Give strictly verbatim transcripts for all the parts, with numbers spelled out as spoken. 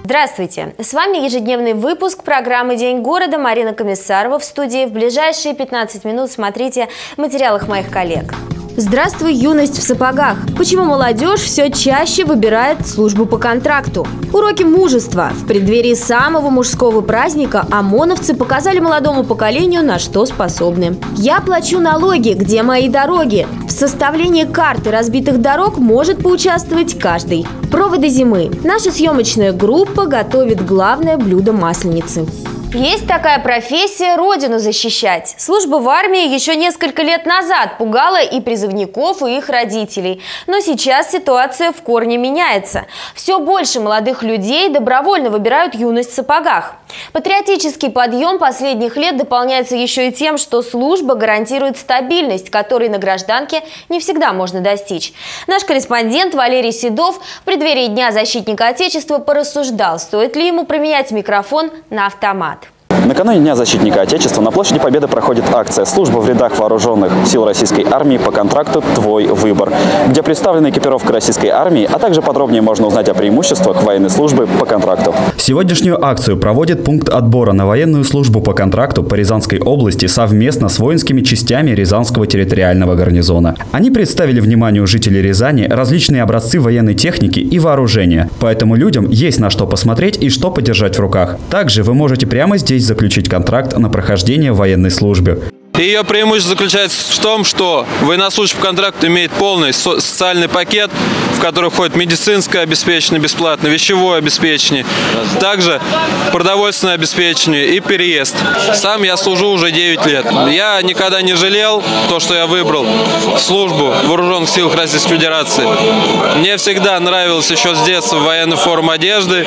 Здравствуйте! С вами ежедневный выпуск программы «День города». Марина Комиссарова в студии. В ближайшие пятнадцать минут смотрите в материалах моих коллег. Здравствуй, юность в сапогах. Почему молодежь все чаще выбирает службу по контракту? Уроки мужества. В преддверии самого мужского праздника ОМОНовцы показали молодому поколению, на что способны. Я плачу налоги, где мои дороги? В составлении карты разбитых дорог может поучаствовать каждый. Проводы зимы. Наша съемочная группа готовит главное блюдо масленицы. Есть такая профессия – родину защищать. Служба в армии еще несколько лет назад пугала и призывников, и их родителей. Но сейчас ситуация в корне меняется. Все больше молодых людей добровольно выбирают юность в сапогах. Патриотический подъем последних лет дополняется еще и тем, что служба гарантирует стабильность, которой на гражданке не всегда можно достичь. Наш корреспондент Валерий Седов в преддверии Дня защитника Отечества порассуждал, стоит ли ему променять микрофон на автомат. Накануне Дня защитника Отечества на площади Победы проходит акция «Служба в рядах вооруженных сил Российской армии по контракту «Твой выбор», где представлена экипировка российской армии, а также подробнее можно узнать о преимуществах военной службы по контракту. Сегодняшнюю акцию проводит пункт отбора на военную службу по контракту по Рязанской области совместно с воинскими частями Рязанского территориального гарнизона. Они представили вниманию жителей Рязани различные образцы военной техники и вооружения, поэтому людям есть на что посмотреть и что подержать в руках. Также вы можете прямо здесь заключить контракт на прохождение военной службы. Ее преимущество заключается в том, что военнослужащий по контракту имеет полный социальный пакет, в который входит медицинское обеспечение бесплатно, вещевое обеспечение, также продовольственное обеспечение и переезд. Сам я служу уже девять лет. Я никогда не жалел то, что я выбрал службу в вооруженных силах Российской Федерации. Мне всегда нравилась еще с детства военная форма одежды.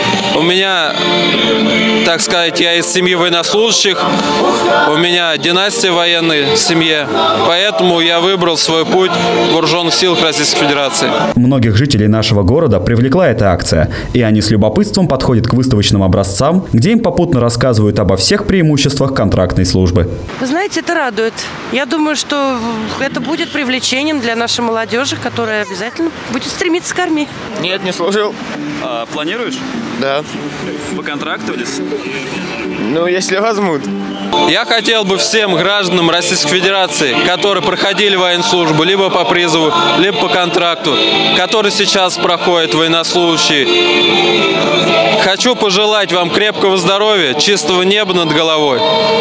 У меня, так сказать, я из семьи военнослужащих, у меня династия военной семье, поэтому я выбрал свой путь в вооруженных силах Российской Федерации. Многих жителей нашего города привлекла эта акция, и они с любопытством подходят к выставочным образцам, где им попутно рассказывают обо всех преимуществах контрактной службы. Вы знаете, это радует. Я думаю, что это будет привлечением для нашей молодежи, которая обязательно будет стремиться к армии. Нет, не служил. А, планируешь? Да. По контракту или? Ну, если возьмут. Я хотел бы всем гражданам Российской Федерации, которые проходили военную службу либо по призыву, либо по контракту, которые сейчас проходят военнослужащие, хочу пожелать вам крепкого здоровья, чистого неба над головой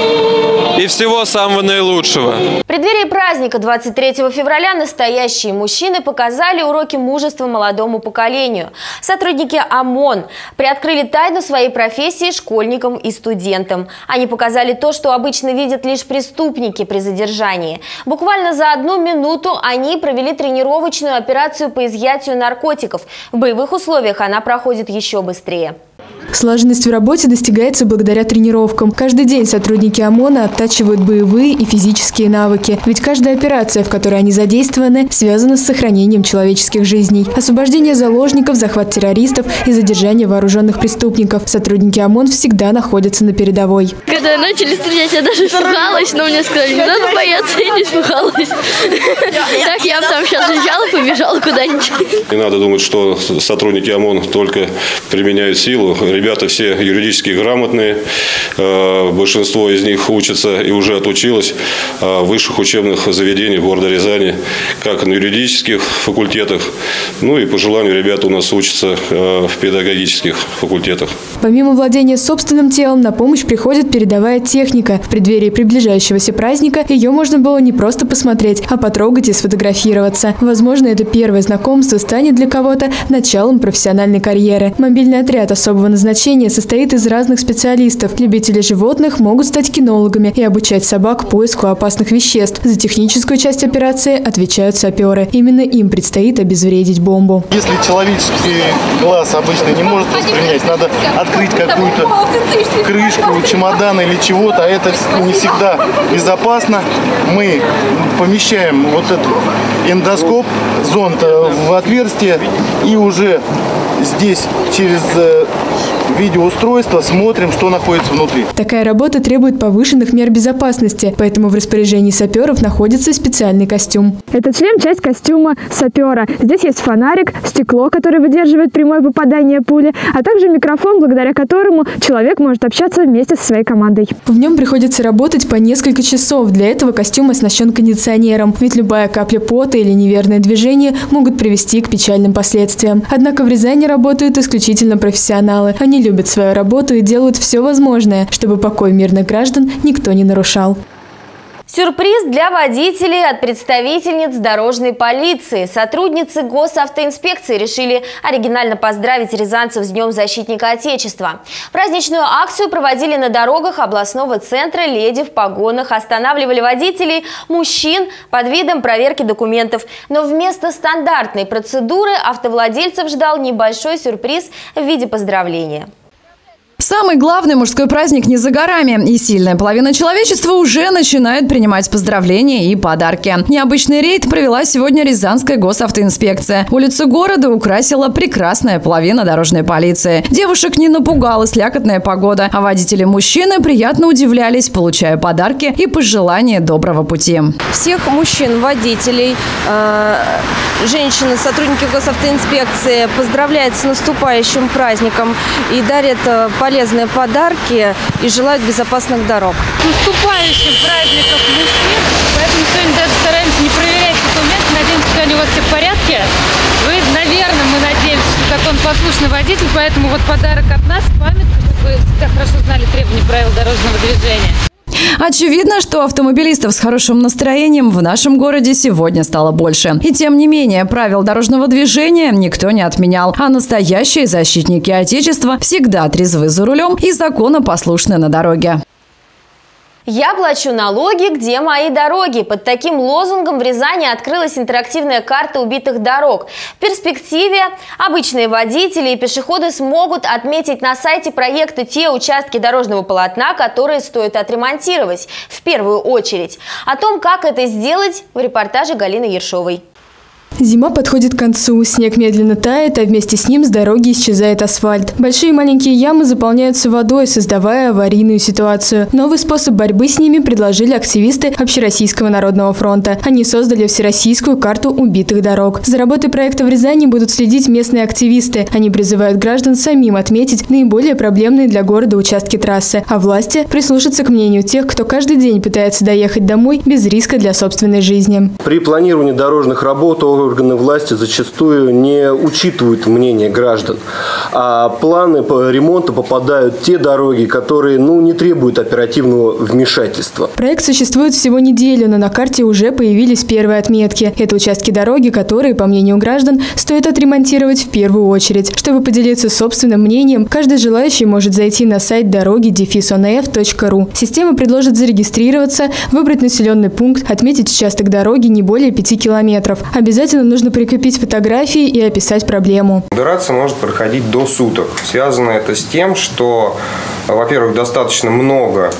и всего самого наилучшего. В преддверии праздника двадцать третьего февраля настоящие мужчины показали уроки мужества молодому поколению. Сотрудники ОМОН приоткрыли тайну своей профессии школьникам и студентам. Они показали то, что обычно видят лишь преступники при задержании. Буквально за одну минуту они провели тренировочную операцию по изъятию наркотиков. В боевых условиях она проходит еще быстрее. Слаженность в работе достигается благодаря тренировкам. Каждый день сотрудники ОМОНа оттачивают боевые и физические навыки. Ведь каждая операция, в которой они задействованы, связана с сохранением человеческих жизней. Освобождение заложников, захват террористов и задержание вооруженных преступников. Сотрудники ОМОН всегда находятся на передовой. Когда начали стрелять, я даже испугалась, но мне сказали, не надо бояться, я не испугалась. Так я там сейчас уезжала, побежала куда-нибудь. Не надо думать, что сотрудники ОМОН только применяют силу. Ребята все юридически грамотные, большинство из них учатся и уже отучилось в высших учебных заведениях города Рязани, как на юридических факультетах, ну и по желанию ребята у нас учатся в педагогических факультетах. Помимо владения собственным телом, на помощь приходит передовая техника. В преддверии приближающегося праздника ее можно было не просто посмотреть, а потрогать и сфотографироваться. Возможно, это первое знакомство станет для кого-то началом профессиональной карьеры. Мобильный отряд особого назначения состоит из разных специалистов. Любители животных могут стать кинологами и обучать собак поиску опасных веществ. За техническую часть операции отвечают саперы. Именно им предстоит обезвредить бомбу. Если человеческий глаз обычно не может воспринять, надо открыть какую-то крышку, чемодан или чего-то, а это не всегда безопасно. Мы помещаем вот этот эндоскоп, зонд в отверстие и уже здесь через видеоустройство, смотрим, что находится внутри. Такая работа требует повышенных мер безопасности, поэтому в распоряжении саперов находится специальный костюм. Этот шлем – часть костюма сапера. Здесь есть фонарик, стекло, которое выдерживает прямое попадание пули, а также микрофон, благодаря которому человек может общаться вместе со своей командой. В нем приходится работать по несколько часов. Для этого костюм оснащен кондиционером, ведь любая капля пота или неверное движение могут привести к печальным последствиям. Однако в Рязани работают исключительно профессионалы. Они любят свою работу и делают все возможное, чтобы покой мирных граждан никто не нарушал. Сюрприз для водителей от представительниц дорожной полиции. Сотрудницы госавтоинспекции решили оригинально поздравить рязанцев с Днем защитника Отечества. Праздничную акцию проводили на дорогах областного центра. Леди в погонах останавливали водителей мужчин под видом проверки документов. Но вместо стандартной процедуры автовладельцев ждал небольшой сюрприз в виде поздравления. Самый главный мужской праздник не за горами, и сильная половина человечества уже начинает принимать поздравления и подарки. Необычный рейд провела сегодня Рязанская госавтоинспекция. Улицы города украсила прекрасная половина дорожной полиции. Девушек не напугала слякотная погода, а водители-мужчины приятно удивлялись, получая подарки и пожелания доброго пути. Всех мужчин, водителей, э, женщины, сотрудники госавтоинспекции поздравляют с наступающим праздником и дарят полезные полезные подарки и желают безопасных дорог. С наступающим праздником мужчин, поэтому сегодня даже стараемся не проверять документы, надеемся, что они у вас все в порядке. Вы, наверное, мы надеемся, что законопослушный водитель, поэтому вот подарок от нас, памятка, чтобы вы всегда хорошо знали требования правил дорожного движения. Очевидно, что автомобилистов с хорошим настроением в нашем городе сегодня стало больше. И тем не менее, правил дорожного движения никто не отменял. А настоящие защитники Отечества всегда трезвы за рулем и законопослушны на дороге. «Я плачу налоги, где мои дороги?» Под таким лозунгом в Рязани открылась интерактивная карта убитых дорог. В перспективе обычные водители и пешеходы смогут отметить на сайте проекта те участки дорожного полотна, которые стоит отремонтировать в первую очередь. О том, как это сделать, в репортаже Галины Ершовой. Зима подходит к концу, снег медленно тает, а вместе с ним с дороги исчезает асфальт. Большие и маленькие ямы заполняются водой, создавая аварийную ситуацию. Новый способ борьбы с ними предложили активисты Общероссийского народного фронта. Они создали всероссийскую карту убитых дорог. За работой проекта в Рязани будут следить местные активисты. Они призывают граждан самим отметить наиболее проблемные для города участки трассы, а власти прислушаться к мнению тех, кто каждый день пытается доехать домой без риска для собственной жизни. При планировании дорожных работ органы власти зачастую не учитывают мнение граждан, а планы по ремонту попадают в те дороги, которые ну, не требуют оперативного вмешательства. Проект существует всего неделю, но на карте уже появились первые отметки. Это участки дороги, которые, по мнению граждан, стоит отремонтировать в первую очередь. Чтобы поделиться собственным мнением, каждый желающий может зайти на сайт дороги дефис он эф точка ру. Система предложит зарегистрироваться, выбрать населенный пункт, отметить участок дороги не более пяти километров. Обязательно нужно прикрепить фотографии и описать проблему. Операция может проходить до суток. Связано это с тем, что, во-первых, достаточно много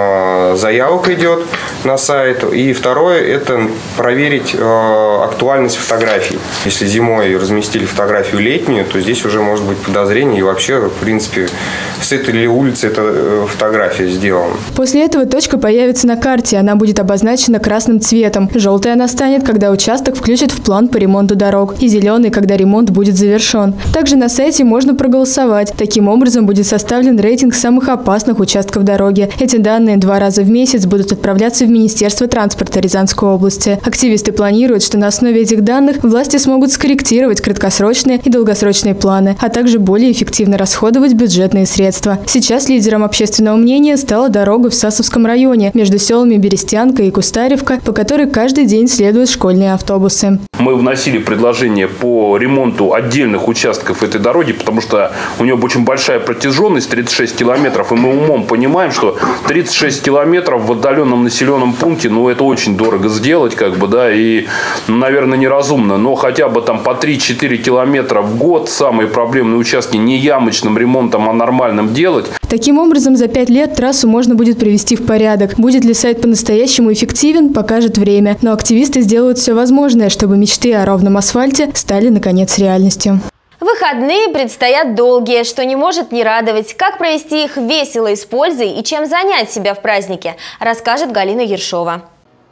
э, заявок идет на сайт. И второе, это проверить э, актуальность фотографий. Если зимой разместили фотографию летнюю, то здесь уже может быть подозрение. И вообще, в принципе, с этой ли улицы эта фотография сделана. После этого точка появится на карте. Она будет обозначена красным цветом. Желтой она станет, когда участок включат в план по ремонту дорог. И зеленый, когда ремонт будет завершен. Также на сайте можно проголосовать. Таким образом будет составлен рейтинг самых опасных участков дороги. Эти данные два раза в месяц будут отправляться в Министерство транспорта Рязанской области. Активисты планируют, что на основе этих данных власти смогут скорректировать краткосрочные и долгосрочные планы, а также более эффективно расходовать бюджетные средства. Сейчас лидером общественного мнения стала дорога в Сасовском районе между селами Берестянка и Кустаревка, по которой каждый день следуют школьные автобусы. Мы вносили предложение по ремонту отдельных участков этой дороги, потому что у нее очень большая протяженность, тридцать шесть километров, и мы умом понимаем, что тридцать шесть километров в отдаленном населенном пункте, ну, это очень дорого сделать, как бы, да, и, ну, наверное, неразумно, но хотя бы там по три-четыре километра в год самые проблемные участки не ямочным ремонтом, а нормальным делать. Таким образом, за пять лет трассу можно будет привести в порядок. Будет ли сайт по-настоящему эффективен, покажет время. Но активисты сделают все возможное, чтобы мечты о ровном асфальте стали, наконец, реальностью. Выходные предстоят долгие, что не может не радовать. Как провести их весело и с пользой и чем занять себя в празднике, расскажет Галина Ершова.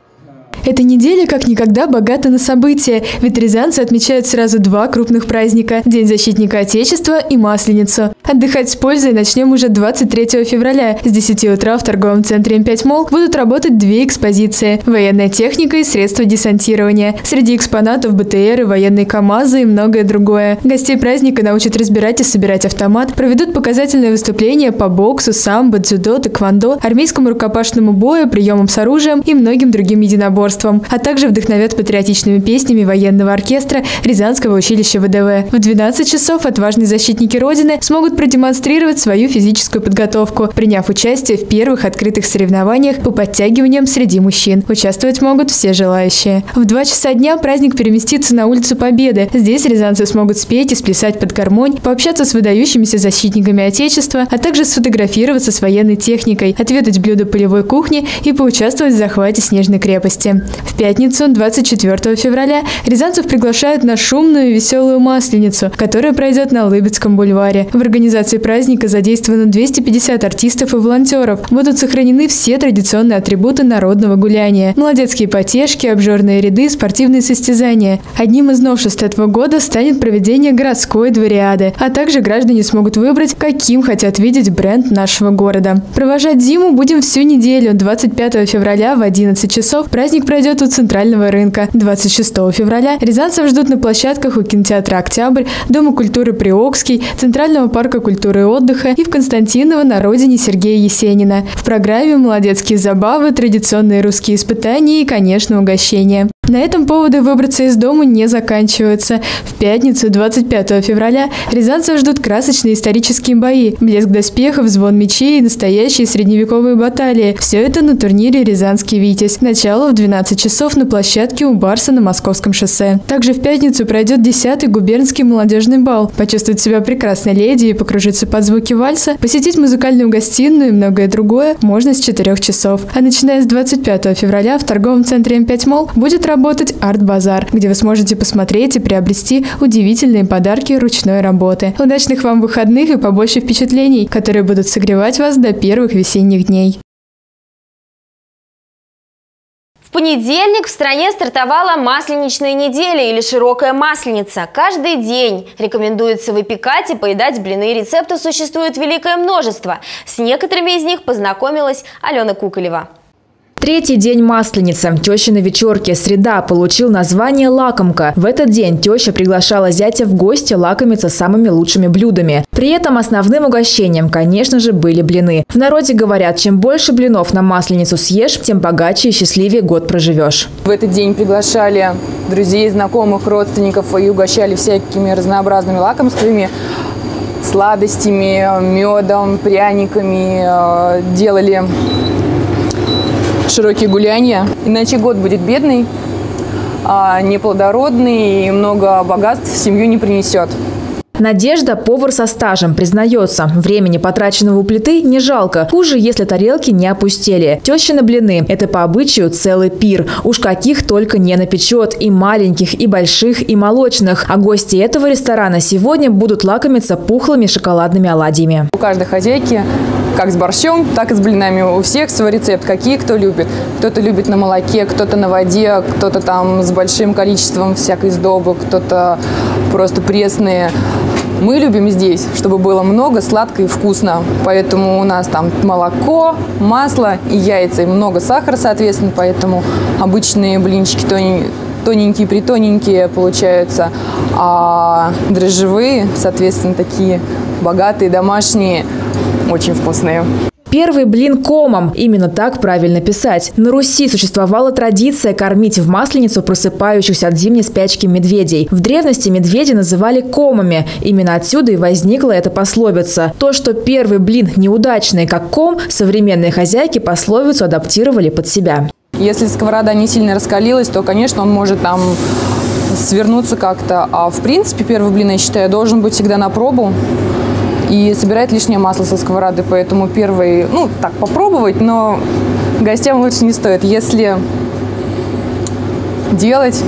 Эта неделя как никогда богата на события, ведь рязанцы отмечают сразу два крупных праздника – День защитника Отечества и Масленицу. Отдыхать с пользой начнем уже двадцать третьего февраля. С десяти утра в торговом центре эм пять молл будут работать две экспозиции – военная техника и средства десантирования. Среди экспонатов бэ тэ эры, военные КАМАЗы и многое другое. Гостей праздника научат разбирать и собирать автомат, проведут показательные выступления по боксу, самбо, дзюдо, тэквондо, армейскому рукопашному бою, приемам с оружием и многим другим единоборствам. А также вдохновят патриотичными песнями военного оркестра Рязанского училища вэ дэ вэ. В двенадцать часов отважные защитники Родины смогут продемонстрировать свою физическую подготовку, приняв участие в первых открытых соревнованиях по подтягиваниям среди мужчин. Участвовать могут все желающие. В два часа дня праздник переместится на улицу Победы. Здесь рязанцы смогут спеть и сплясать под гармонь, пообщаться с выдающимися защитниками Отечества, а также сфотографироваться с военной техникой, отведать блюда полевой кухни и поучаствовать в захвате Снежной крепости. В пятницу, двадцать четвёртого февраля, рязанцев приглашают на шумную и веселую Масленицу, которая пройдет на Лыбецком бульваре. В организации праздника задействовано двести пятьдесят артистов и волонтеров. Будут сохранены все традиционные атрибуты народного гуляния. Молодецкие потешки, обжорные ряды, спортивные состязания. Одним из новшеств этого года станет проведение городской двориады, а также граждане смогут выбрать, каким хотят видеть бренд нашего города. Провожать зиму будем всю неделю. двадцать пятого февраля в одиннадцать часов праздник пройдет у Центрального рынка. двадцать шестого февраля рязанцев ждут на площадках у кинотеатра «Октябрь», Дома культуры «Приокский», Центрального парка культуры и отдыха и в Константиново на родине Сергея Есенина. В программе молодецкие забавы, традиционные русские испытания и, конечно, угощения. На этом поводы выбраться из дома не заканчиваются. В пятницу, двадцать пятого февраля, рязанцев ждут красочные исторические бои, блеск доспехов, звон мечей и настоящие средневековые баталии. Все это на турнире «Рязанский Витязь». Начало в двенадцать часов на площадке у Барса на Московском шоссе. Также в пятницу пройдет десятый губернский молодежный бал. Почувствовать себя прекрасной леди и покружиться под звуки вальса, посетить музыкальную гостиную и многое другое можно с четырёх часов. А начиная с двадцать пятого февраля в торговом центре эм пять молл будет работать работать арт-базар, где вы сможете посмотреть и приобрести удивительные подарки ручной работы. Удачных вам выходных и побольше впечатлений, которые будут согревать вас до первых весенних дней. В понедельник в стране стартовала масленичная неделя или широкая масленица. Каждый день рекомендуется выпекать и поедать блины. Рецептов существует великое множество. С некоторыми из них познакомилась Алена Куколева. Третий день Масленицы. Тещины вечерки. Среда получил название «Лакомка». В этот день теща приглашала зятя в гости лакомиться самыми лучшими блюдами. При этом основным угощением, конечно же, были блины. В народе говорят, чем больше блинов на Масленицу съешь, тем богаче и счастливее год проживешь. В этот день приглашали друзей, знакомых, родственников и угощали всякими разнообразными лакомствами, сладостями, медом, пряниками. Делали широкие гуляния. Иначе год будет бедный, неплодородный и много богатств в семью не принесет. Надежда – повар со стажем, признается. Времени, потраченного у плиты, не жалко. Хуже, если тарелки не опустели. Тещины блины – это по обычаю целый пир. Уж каких только не напечет. И маленьких, и больших, и молочных. А гости этого ресторана сегодня будут лакомиться пухлыми шоколадными оладьями. У каждой хозяйки, как с борщом, так и с блинами. У всех свой рецепт, какие кто любит. Кто-то любит на молоке, кто-то на воде, кто-то там с большим количеством всякой сдобы, кто-то просто пресные. Мы любим здесь, чтобы было много, сладко и вкусно. Поэтому у нас там молоко, масло и яйца. И много сахара, соответственно. Поэтому обычные блинчики тоненькие, притоненькие получаются. А дрожжевые, соответственно, такие богатые, домашние, очень вкусные. Первый блин комом. Именно так правильно писать. На Руси существовала традиция кормить в Масленицу просыпающихся от зимней спячки медведей. В древности медведи называли комами. Именно отсюда и возникла эта пословица. То, что первый блин неудачный, как ком, современные хозяйки пословицу адаптировали под себя. Если сковорода не сильно раскалилась, то, конечно, он может там свернуться как-то. А в принципе, первый блин, я считаю, должен быть всегда на пробу. И собирать лишнее масло со сковороды, поэтому первый, ну, так, попробовать, но гостям лучше не стоит. Если делать,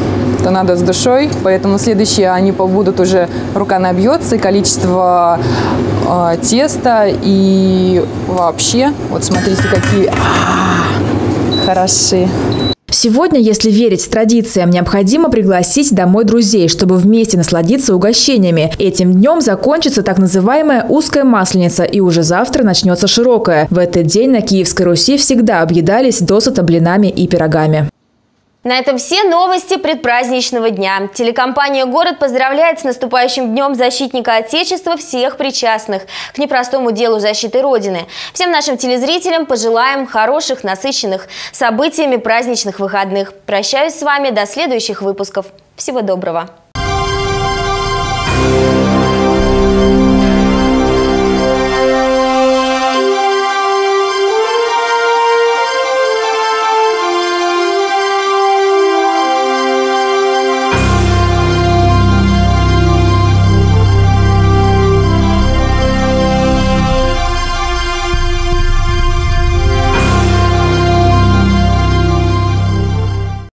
что надо с душой, поэтому следующие они будут уже рука набьется, и количество э, теста, и вообще, вот смотрите, какие а-а-а, хороши. Сегодня, если верить традициям, необходимо пригласить домой друзей, чтобы вместе насладиться угощениями. Этим днем закончится так называемая узкая масленица, и уже завтра начнется широкая. В этот день на Киевской Руси всегда объедались досыта блинами и пирогами. На этом все новости предпраздничного дня. Телекомпания «Город» поздравляет с наступающим Днем защитника Отечества всех причастных к непростому делу защиты Родины. Всем нашим телезрителям пожелаем хороших, насыщенных событиями праздничных выходных. Прощаюсь с вами до следующих выпусков. Всего доброго.